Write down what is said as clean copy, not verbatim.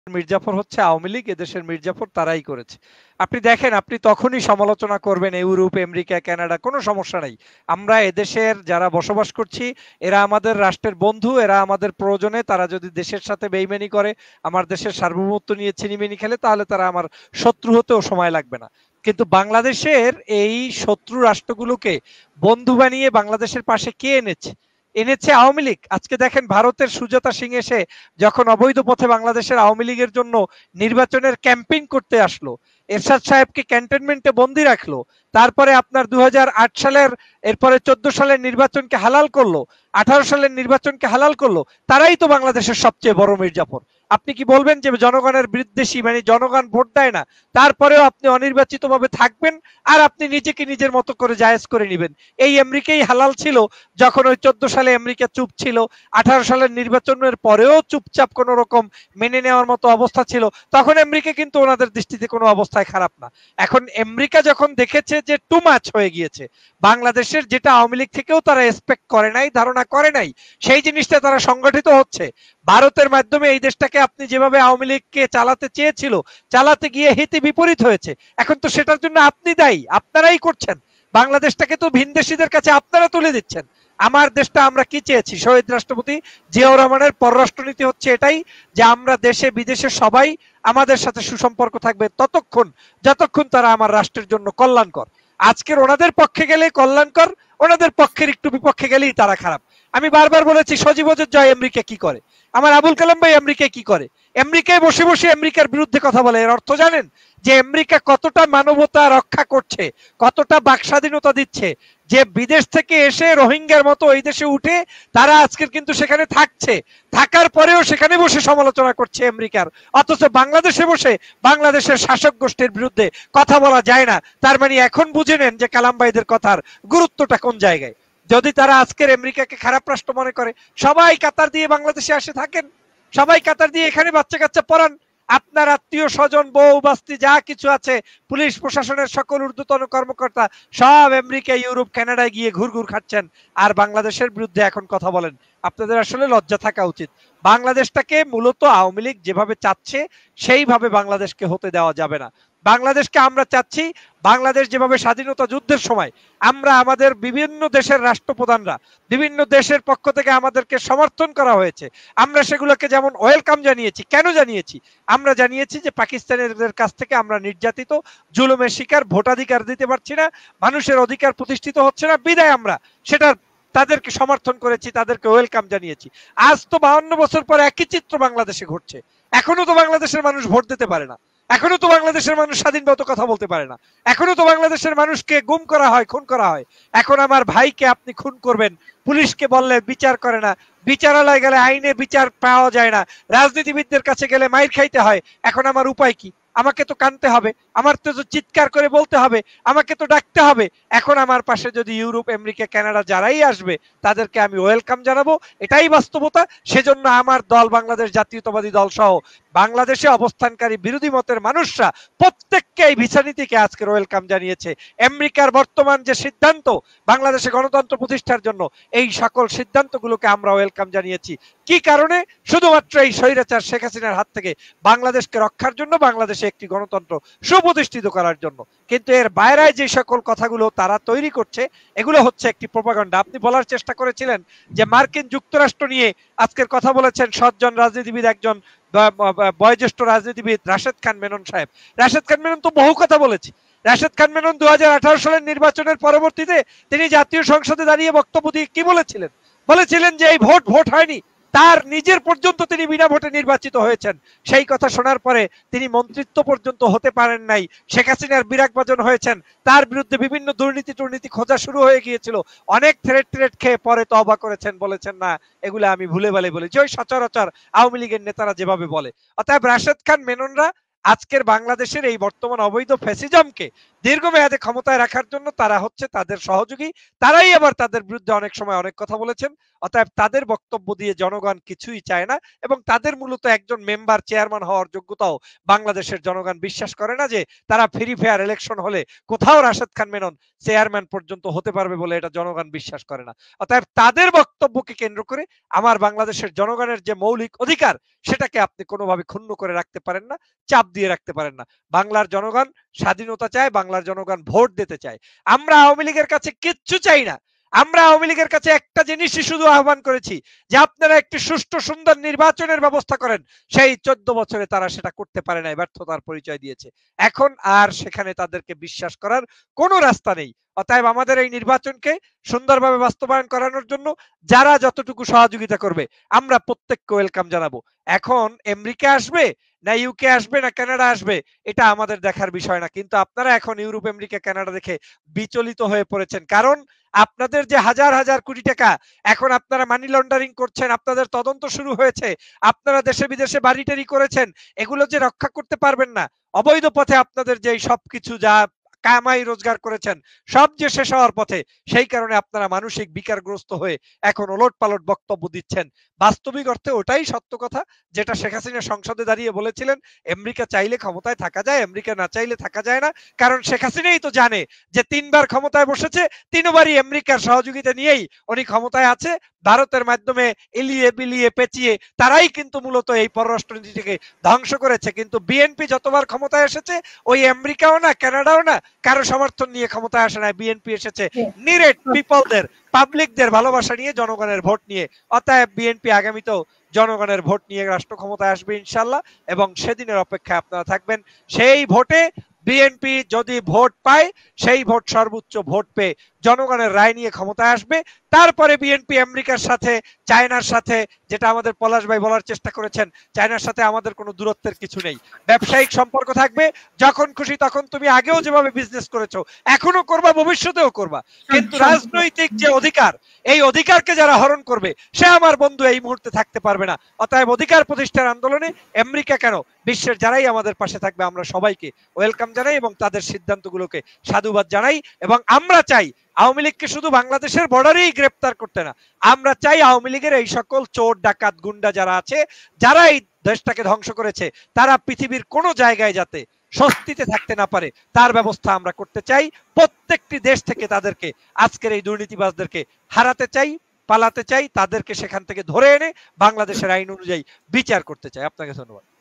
মির্জাফর হচ্ছে আওয়ামী লীগ, এদেশের মির্জাফর তারাই করেছে। আপনি দেখেন, আপনি তখনই সমালোচনা করবেন ইউরোপ, আমেরিকা, কানাডা, কোনো সমস্যা নাই। আমরা এদেশের যারা বসবাস করছি, এরা আমাদের রাষ্ট্রের বন্ধু, এরা আমাদের প্রয়োজনে তারা যদি দেশের সাথে বেইমানি করে, আমার দেশের সার্বভৌমত্ব নিয়ে ছিনিমিনি খেলে, তাহলে তারা আমার শত্রু হতেও সময় লাগবে না। কিন্তু বাংলাদেশের এই শত্রু রাষ্ট্রগুলোকে বন্ধু বানিয়ে বাংলাদেশের পাশে কে এনেছে? এনেছে আওয়ামী লীগ। আজকে দেখেন, ভারতের সুজাতা সিং এসে যখন অবৈধ পথে বাংলাদেশের আওয়ামী লীগের জন্য নির্বাচনের ক্যাম্পেইন করতে আসলো, এরশাদ সাহেবকে ক্যান্টনমেন্টে বন্দি রাখলো, তারপরে আপনার 2008 সালের, এরপরে 14 সালের নির্বাচনকে হালাল করলো, 18 সালের নির্বাচনকে হালাল করলো, তারাই তো বাংলাদেশের সবচেয়ে বড় মির্জাফর। আপনি কি বলবেন যে জনগণের বিদ্বেষী, মানে জনগণ ভোট দেয় না, তারপরেও আপনি অনির্বাচিত ভাবে থাকবেন আর আপনি নিজেকে নিজের মতো করে জায়েজ করে নেবেন? এই আমেরিকাই হালাল ছিল যখন ওই 14 সালে আমেরিকা চুপ ছিল, 18 সালের নির্বাচনের পরেও চুপচাপ কোন রকম মেনে নেওয়ার মতো অবস্থা ছিল, তখন আমেরিকা কিন্তু ওনাদের দৃষ্টিতে কোনো অবস্থায় খারাপ না। এখন আমেরিকা যখন দেখেছে যে টু মাচ হয়ে গিয়েছে, বাংলাদেশের যেটা আওয়ামী লীগ থেকেও তারা এক্সপেক্ট করে নাই, ধারণা করে নাই, সেই জিনিসটা তারা সংগঠিত হচ্ছে। ভারতের মাধ্যমে এই দেশটাকে আপনি যেভাবে আওয়ামী লীগকে চালাতে চেয়েছিল, চালাতে গিয়ে হিতে বিপরীত হয়েছে। এখন তো সেটার জন্য আপনি দায়ী, আপনারাই করছেন। বাংলাদেশটাকে তো ভিনদেশীদের কাছে আপনারা তুলে দিচ্ছেন। আমার দেশটা আমরা কি চেয়েছি? শহীদ রাষ্ট্রপতি জিয়াউর রহমানের পররাষ্ট্রনীতি হচ্ছে এটাই, যে আমরা দেশে বিদেশে সবাই আমাদের সাথে সুসম্পর্ক থাকবে ততক্ষণ যতক্ষণ তারা আমার রাষ্ট্রের জন্য কল্যাণকর। আজকের ওনাদের পক্ষে গেলে কল্যাণকর, ওনাদের পক্ষের একটু বিপক্ষে গেলেই তারা খারাপ। আমি বারবার বলেছি, সজীব জয় আমেরিকা কি করে, আমার আবুল কালাম ভাই আমেরিকায় কি করে? আমেরিকায় বসে বসে আমেরিকার বিরুদ্ধে কথা বলে। এর অর্থ জানেন যে আমেরিকা কতটা মানবতা রক্ষা করছে, কতটা বাক স্বাধীনতা দিচ্ছে, যে বিদেশ থেকে এসে রোহিঙ্গার মতো এই দেশে উঠে তারা আজকের কিন্তু সেখানে থাকছে, থাকার পরেও সেখানে বসে সমালোচনা করছে আমেরিকার। অথচ বাংলাদেশে বসে বাংলাদেশের শাসক গোষ্ঠীর বিরুদ্ধে কথা বলা যায় না। তার মানে এখন বুঝে নেন যে কালাম ভাইদের কথার গুরুত্বটা কোন জায়গায়। যদি তারা আজকের আমেরিকাকে খারাপ রাষ্ট্র মনে করে, সবাই কাতার দিয়ে বাংলাদেশে আসে থাকেন, সবাই কাতার দিয়ে এখানে বাচ্চা কাচ্চা পড়ান, আপনার আত্মীয় স্বজন, বউ বাস্তি যা কিছু আছে, পুলিশ প্রশাসনের সকল ঊর্ধ্বতন কর্মকর্তা সব আমেরিকা, ইউরোপ, কানাডায় গিয়ে ঘুরঘুর খাচ্ছেন, আর বাংলাদেশের বিরুদ্ধে এখন কথা বলেন। আপনাদের আসলে লজ্জা থাকা উচিত। বাংলাদেশটাকে মূলত আওয়ামী লীগ যেভাবে চাচ্ছে সেইভাবে বাংলাদেশকে হতে দেওয়া যাবে না। বাংলাদেশকে আমরা চাচ্ছি, বাংলাদেশ যেভাবে স্বাধীনতা যুদ্ধের সময় আমরা আমাদের বিভিন্ন দেশের রাষ্ট্রপ্রধানরা, বিভিন্ন দেশের পক্ষ থেকে আমাদেরকে সমর্থন করা হয়েছে, আমরা সেগুলোকে যেমন ওয়েলকাম জানিয়েছি। কেন জানিয়েছি? আমরা জানিয়েছি যে পাকিস্তানিদের কাছ থেকে আমরা নির্যাতিত, জুলুমের শিকার, ভোটাধিকার দিতে পারছি না, মানুষের অধিকার প্রতিষ্ঠিত হচ্ছে না, বিদায় আমরা সেটা তাদেরকে সমর্থন করেছি, তাদেরকে ওয়েলকাম জানিয়েছি। আজ তো 52 বছর পর একই চিত্র বাংলাদেশে ঘটছে। এখনো তো বাংলাদেশের মানুষ ভোট দিতে পারে না, এখনো তো বাংলাদেশের মানুষ স্বাধীনভাবে কথা বলতে পারে না, এখনো তো বাংলাদেশের মানুষকে গুম করা হয়, খুন করা হয়। এখন আমার ভাইকে আপনি খুন করবেন, পুলিশকে বললে বিচার করে না, বিচারালয় গেলে আইনে বিচার পাওয়া যায় না, রাজনীতিবিদদের কাছে গেলে মাইর খাইতে হয়। এখন আমার উপায় কি? আমাকে তো কানতে হবে, আমার তো চিৎকার করে বলতে হবে, আমাকে তো ডাকতে হবে। এখন আমার পাশে যদি ইউরোপ, আমেরিকা, কানাডা যারাই আসবে, তাদেরকে আমি ওয়েলকাম জানাবো, এটাই বাস্তবতা। সেজন্য আমার দল, বাংলাদেশ জাতীয়তাবাদী দল সহ বাংলাদেশে অবস্থানকারী বিরোধী মতের মানুষরা প্রত্যেককে এই ভিসা নীতিকে আজকে ওয়েলকাম জানিয়েছে। আমেরিকার বর্তমান যে সিদ্ধান্ত বাংলাদেশে গণতন্ত্র প্রতিষ্ঠার জন্য, এই সকল সিদ্ধান্তগুলোকে আমরা ওয়েলকাম জানিয়েছি। কি কারণে? শুধুমাত্র এই স্বৈরাচার শেখ হাসিনার হাত থেকে বাংলাদেশকে রক্ষার জন্য, বাংলাদেশে একটি গণতন্ত্র সুপ্রতিষ্ঠিত করার জন্য। কিন্তু এর বাইরে যে সকল কথাগুলো তারা তৈরি করছে, এগুলো হচ্ছে একটি প্রোপাগান্ডা। আপনি বলার চেষ্টা করেছিলেন যে মার্কিন যুক্তরাষ্ট্র নিয়ে আজকের কথা বলেছেন সজ্জন রাজনীতিবিদ, একজন বয়োজ্যেষ্ঠ রাজনীতিবিদ রাশেদ খান মেনন সাহেব। রাশেদ খান মেনন তো বহু কথা বলেছে। রাশেদ খান মেনন 2018 সালের নির্বাচনের পরবর্তীতে তিনি জাতীয় সংসদে দাঁড়িয়ে বক্তব্য দিয়ে কি বলেছিলেন? বলেছিলেন যে এই ভোট হয়নি, তার নিজের পর্যন্ত তিনি বিনা ভোটে নির্বাচিত হয়েছেন। সেই কথা শোনার পরে তিনি মন্ত্রিত্ব পর্যন্ত হতে পারেন নাই, শেখ হাসিনার বিরাগভাজন হয়েছেন, তার বিরুদ্ধে বিভিন্ন দুর্নীতি খোঁজা শুরু হয়ে গিয়েছিল, অনেক থ্রেট খেয়ে পরে তওবা করেছেন, বলেছেন না এগুলো আমি ভুলে ভালে বলেছি, ওই সচরাচর আওয়ামী লীগের নেতারা যেভাবে বলে। অতএব রাশেদ খান মেননরা আজকের বাংলাদেশের এই বর্তমান অবৈধ ফ্যাসিজমকে দীর্ঘমেয়াদে ক্ষমতায় রাখার জন্য তারা হচ্ছে তাদের সহযোগী, তারাই আবার তাদের বিরুদ্ধে অনেক সময় অনেক কথা বলেছেন। অতএব তাদের বক্তব্য দিয়ে জনগণ কিছুই চায় না, এবং তাদের মূলত একজন মেম্বার চেয়ারম্যান হওয়ার যোগ্যতাও বাংলাদেশের জনগণ বিশ্বাস করে না, যে তারা ফ্রি ফেয়ার ইলেকশন হলে কোথাও রাশেদ খান মেনন চেয়ারম্যান পর্যন্ত হতে পারবে বলে এটা জনগণ বিশ্বাস করে না। অতএব তাদের বক্তব্যকে কেন্দ্র করে আমার বাংলাদেশের জনগণের যে মৌলিক অধিকার, সেটাকে আপনি কোনোভাবে ক্ষুণ্ণ করে রাখতে পারেন না, চাপ দিয়ে রাখতে পারেন না। বাংলার জনগণ স্বাধীনতা চায়, বাংলার জনগণ ভোট দিতে চায়। আমরা আওয়ামী লীগের কাছে কিচ্ছু চাই না। আমরা আওয়ামী লীগের কাছে একটা জিনিসই শুধু আহ্বান করেছি, যে আপনারা একটি সুষ্ঠু সুন্দর নির্বাচনের ব্যবস্থা করেন। সেই 14 বছরে তারা সেটা করতে পারে নাই, ব্যর্থতার পরিচয় দিয়েছে। এখন আর সেখানে তাদেরকে বিশ্বাস করার কোনো রাস্তা নেই। অতএব আমাদের এই নির্বাচনকে সুন্দরভাবে বাস্তবায়ন করানোর জন্য যারা যতটুকু সহযোগিতা করবে, আমরা প্রত্যেককে ওয়েলকাম জানাবো। এখন আমেরিকা আসবে না ইউকে আসবে না কানাডা আসবে, এটা আমাদের দেখার বিষয় না। কিন্তু আপনারা এখন ইউরোপ, আমেরিকা, কানাডা দেখে বিচলিত হয়ে পড়েছেন, কারণ আপনাদের যে হাজার হাজার কোটি টাকা এখন আপনারা মানি লন্ডারিং করছেন, আপনাদের তদন্ত শুরু হয়েছে, আপনারা দেশে বিদেশে বাড়ি টাড়ি করেছেন, এগুলো যে রক্ষা করতে পারবেন না, অবৈধ পথে আপনাদের যে সবকিছু যা কামাই রোজগার করেছেন সব যে শেষ হওয়ার পথে, সেই কারণে আপনারা মানসিক বিকারগ্রস্ত হয়ে এখন ওলট পালট বক্তব্য দিচ্ছেন। বাস্তবিক অর্থে ওটাই সত্য কথা, যেটা শেখ হাসিনা সংসদে দাঁড়িয়ে বলেছিলেন, আমেরিকা চাইলে ক্ষমতায় থাকা যায়, আমেরিকা না চাইলে থাকা যায় না। কারণ শেখ হাসিনাই তো জানে যে 3 বার ক্ষমতায় বসেছে, 3বারই আমেরিকার সহযোগিতা নিয়েই উনি ক্ষমতায় আছে। ভারতের মাধ্যমে এলিয়ে বিলিয়ে পেঁচিয়ে তারাই কিন্তু মূলত এই পররাষ্ট্রনীতিকে ধ্বংস করেছে। কিন্তু বিএনপি যতবার ক্ষমতায় এসেছে, ওই আমেরিকাও না কানাডাও না কারো সমর্থন নিয়ে ক্ষমতায় আসে না। বিএনপি এসেছে নিরেট পিপলদের, পাবলিকদের ভালোবাসা নিয়ে, জনগণের ভোট নিয়ে। অতএব বিএনপি আগামীতেও জনগণের ভোট নিয়ে রাষ্ট্র ক্ষমতায় আসবে ইনশাল্লাহ, এবং সেদিনের অপেক্ষায় আপনারা থাকবেন। সেই ভোটে বিএনপি যদি ভোট পায়, সেই ভোট সর্বোচ্চ ভোট পেয়ে জনগণের রায় নিয়ে ক্ষমতায় আসবে। তারপরে বিএনপি আমেরিকার সাথে, চায়নার সাথে, যেটা আমাদের পলাশ ভাই বলার চেষ্টা করেছেন, চায়নার সাথে আমাদের কোনো দূরত্বের কিছু নেই, ব্যবসায়িক সম্পর্ক থাকবে। যখন খুশি তখন তুমি আগেও যেভাবে বিজনেস করেছো এখনো করবা, ভবিষ্যতেও করবা। কিন্তু রাজনৈতিক যে অধিকার, এই অধিকারকে যারা হরণ করবে, সে আমার বন্ধু এই মুহূর্তে থাকতে পারবে না। অতএব অধিকার প্রতিষ্ঠার আন্দোলনে আমেরিকা কেন, বিশ্বের যারাই আমাদের পাশে থাকবে, আমরা সবাইকে ওয়েলকাম জানাই এবং তাদের সিদ্ধান্তগুলোকে সাধুবাদ জানাই। এবং আমরা চাই আওয়ামী লীগকে শুধু বাংলাদেশের বর্ডারেই গ্রেপ্তার করতে না, আমরা চাই আওয়ামী লীগের এই সকল চোর ডাকাত গুন্ডা যারা আছে, যারা এই দেশটাকে ধ্বংস করেছে, তারা পৃথিবীর কোনো জায়গায় যাতে স্বস্তিতে থাকতে না পারে, তার ব্যবস্থা আমরা করতে চাই। প্রত্যেকটি দেশ থেকে তাদেরকে, আজকের এই দুর্নীতিবাজদেরকে হারাতে চাই, পালাতে চাই, তাদেরকে সেখান থেকে ধরে এনে বাংলাদেশের আইন অনুযায়ী বিচার করতে চাই। আপনাকে ধন্যবাদ।